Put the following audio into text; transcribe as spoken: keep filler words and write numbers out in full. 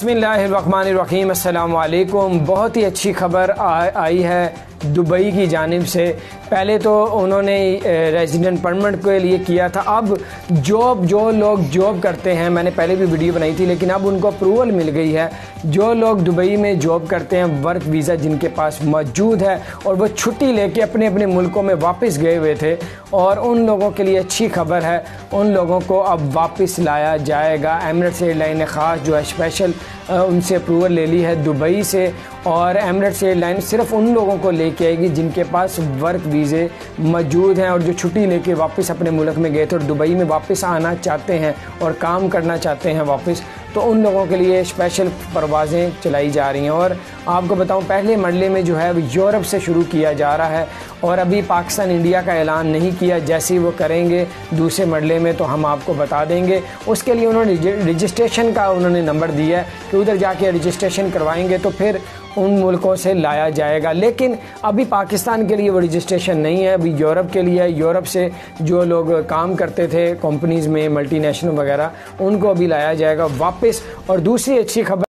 बिस्मिल्लाहिर्रहमानिर्रहीम अस्सलाम वालेकुम। बहुत ही अच्छी खबर आई है दुबई की जानिब से। पहले तो उन्होंने रेजिडेंट परमिट के लिए किया था, अब जॉब जो लोग जॉब करते हैं, मैंने पहले भी वीडियो बनाई थी, लेकिन अब उनको अप्रूवल मिल गई है। जो लोग दुबई में जॉब करते हैं, वर्क वीज़ा जिनके पास मौजूद है और वो छुट्टी लेके अपने अपने मुल्कों में वापस गए हुए थे, और उन लोगों के लिए अच्छी खबर है, उन लोगों को अब वापस लाया जाएगा। एमिरेट्स एयरलाइन ने ख़ास जो है स्पेशल उनसे अप्रूवल ले ली है दुबई से, और एमिरेट्स एयरलाइन सिर्फ उन लोगों को लेके आएगी जिनके पास वर्क वीज़े मौजूद हैं और जो छुट्टी लेके वापस अपने मुल्क में गए थे और दुबई में वापस आना चाहते हैं और काम करना चाहते हैं वापस, तो उन लोगों के लिए स्पेशल परवाज़ें चलाई जा रही हैं। और आपको बताऊं, पहले मरले में जो है वो यूरोप से शुरू किया जा रहा है और अभी पाकिस्तान इंडिया का ऐलान नहीं किया। जैसे ही वो करेंगे दूसरे मरले में तो हम आपको बता देंगे। उसके लिए उन्होंने रजिस्ट्रेशन का उन्होंने नंबर दिया है कि उधर जाके रजिस्ट्रेशन करवाएंगे तो फिर उन मुल्कों से लाया जाएगा। लेकिन अभी पाकिस्तान के लिए वो रजिस्ट्रेशन नहीं है, अभी यूरोप के लिए है। यूरोप से जो लोग काम करते थे कंपनीज़ में, मल्टीनेशनल वगैरह, उनको अभी लाया जाएगा वापस। और दूसरी अच्छी खबर